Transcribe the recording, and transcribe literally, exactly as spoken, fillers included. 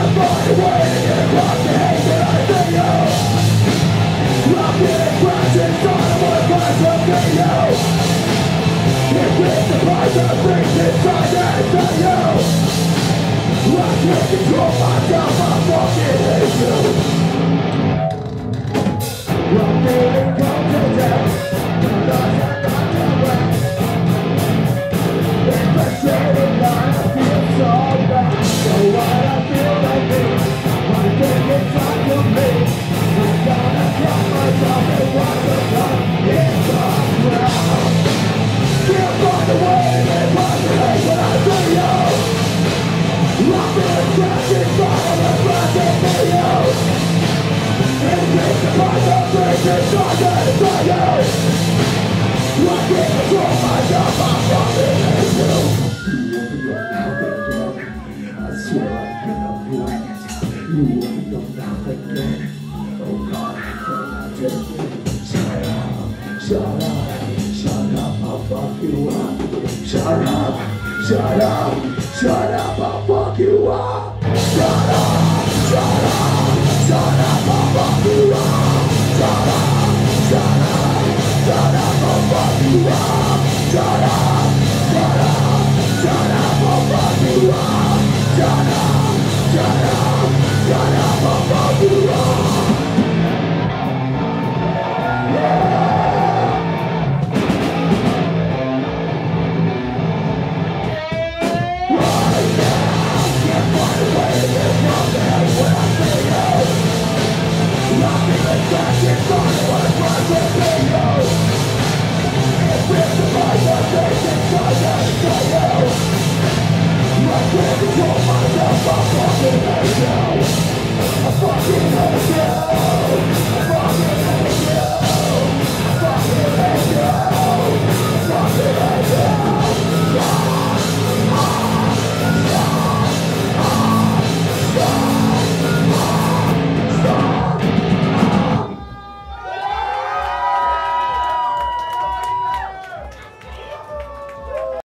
Control myself, I fucking hate you. I'm feeling cold to death. I'm lost and not aware. In frustrated line, I feel so bad. So what I feel like me, I think it's like to me. I'm gonna cut myself and watch the sun in the ground. Can't find a way to make my hate when I see you. I'm feeling trapped inside of a plastic video. It makes the price of breaking started inside you. I can't control myself, I'm fucking hate you. I swear I'm gonna bring it. You won't know now again. Oh God, I just shut up, shut up, shut up, I'll fuck you up. Shut up, shut up, shut up, I'll fuck you up. Shut up, shut up, shut up, I'll fuck you up. Shut up, shut up, shut up, I'll fuck you up. Shut up, shut up, shut up, I'll fuck you up. Shut up, shut up, shut up, I'll fuck you up. I can't control myself, I'm fucking hate you.